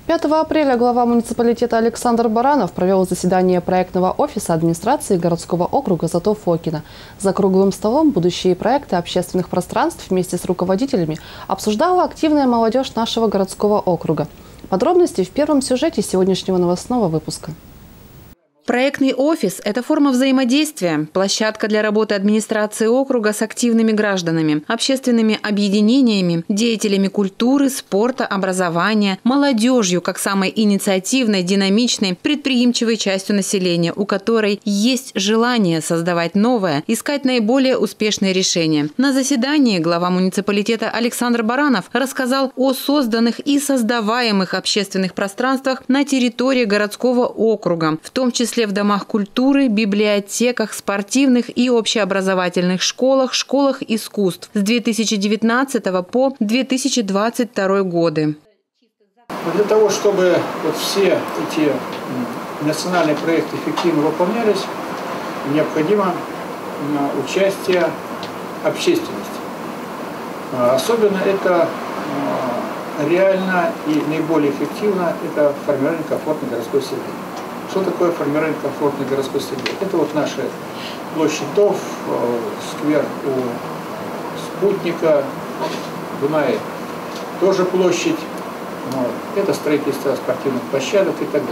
5 апреля глава муниципалитета Александр Баранов провел заседание проектного офиса администрации городского округа Зато-Фокино. За круглым столом будущие проекты общественных пространств вместе с руководителями обсуждала активная молодежь нашего городского округа. Подробности в первом сюжете сегодняшнего новостного выпуска. Проектный офис – это форма взаимодействия, площадка для работы администрации округа с активными гражданами, общественными объединениями, деятелями культуры, спорта, образования, молодежью как самой инициативной, динамичной, предприимчивой частью населения, у которой есть желание создавать новое, искать наиболее успешные решения. На заседании глава муниципалитета Александр Баранов рассказал о созданных и создаваемых общественных пространствах на территории городского округа, в том числе в домах культуры, библиотеках, спортивных и общеобразовательных школах, школах искусств с 2019 по 2022 годы. Для того, чтобы все эти национальные проекты эффективно выполнялись, необходимо участие общественности. Особенно это реально и наиболее эффективно это формирование комфортной городской среды. Что такое формирование комфортной городской среды? Это вот наша площадь ТОВ, сквер у Спутника, Дунае тоже площадь. Это строительство спортивных площадок и так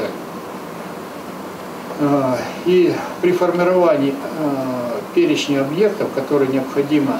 далее. И при формировании перечня объектов, которые необходимо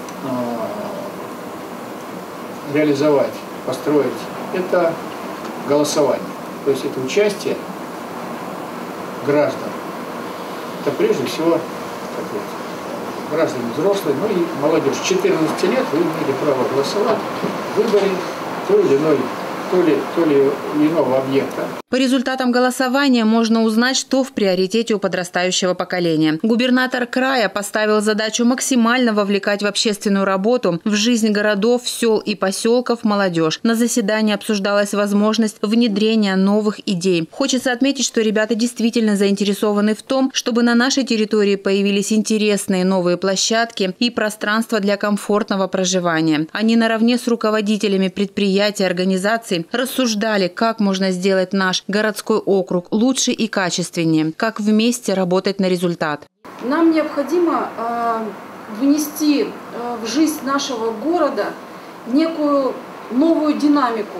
реализовать, построить, это голосование. То есть это участие граждан. Это прежде всего граждане взрослые, ну и молодежь. 14 лет вы имели право голосовать в выборе той или иного объекта. По результатам голосования можно узнать, что в приоритете у подрастающего поколения. Губернатор края поставил задачу максимально вовлекать в общественную работу, в жизнь городов, сел и поселков молодежь. На заседании обсуждалась возможность внедрения новых идей. Хочется отметить, что ребята действительно заинтересованы в том, чтобы на нашей территории появились интересные новые площадки и пространства для комфортного проживания. Они наравне с руководителями предприятий, организаций рассуждали, как можно сделать наш городской округ лучше и качественнее, как вместе работать на результат. Нам необходимо внести в жизнь нашего города некую новую динамику,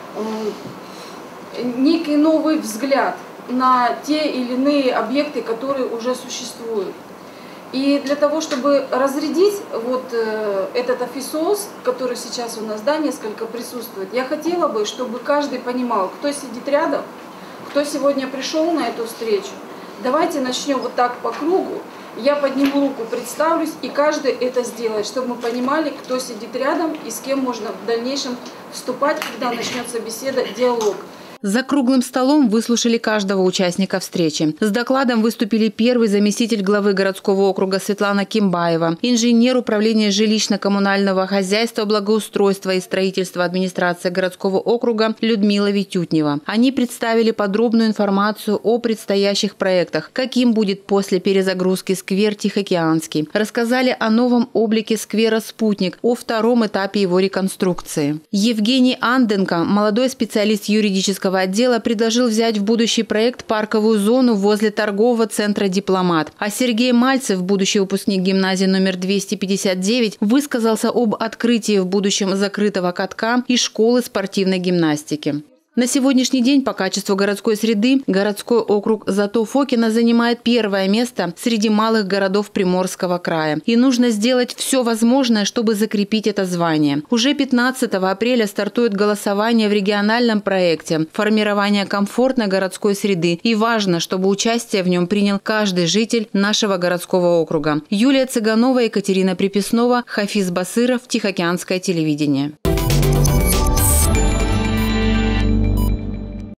некий новый взгляд на те или иные объекты, которые уже существуют. И для того, чтобы разрядить этот офисоз, который сейчас у нас несколько присутствует, я хотела бы, чтобы каждый понимал, кто сидит рядом, кто сегодня пришел на эту встречу. Давайте начнем вот так по кругу. Я подниму руку, представлюсь, и каждый это сделает, чтобы мы понимали, кто сидит рядом и с кем можно в дальнейшем вступать, когда начнется беседа, диалог. За круглым столом выслушали каждого участника встречи. С докладом выступили первый заместитель главы городского округа Светлана Кимбаева, инженер управления жилищно-коммунального хозяйства, благоустройства и строительства администрации городского округа Людмила Витютнева. Они представили подробную информацию о предстоящих проектах, каким будет после перезагрузки сквер Тихоокеанский. Рассказали о новом облике сквера «Спутник», о втором этапе его реконструкции. Евгений Анденко, молодой специалист юридического отдела, предложил взять в будущий проект парковую зону возле торгового центра «Дипломат». А Сергей Мальцев, будущий выпускник гимназии номер 259, высказался об открытии в будущем закрытого катка и школы спортивной гимнастики. На сегодняшний день по качеству городской среды городской округ Зато-Фокино занимает первое место среди малых городов Приморского края. И нужно сделать все возможное, чтобы закрепить это звание. Уже 15 апреля стартует голосование в региональном проекте «Формирование комфортной городской среды». И важно, чтобы участие в нем принял каждый житель нашего городского округа. Юлия Цыганова, Екатерина Приписнова, Хафиз Басыров, Тихоокеанское телевидение.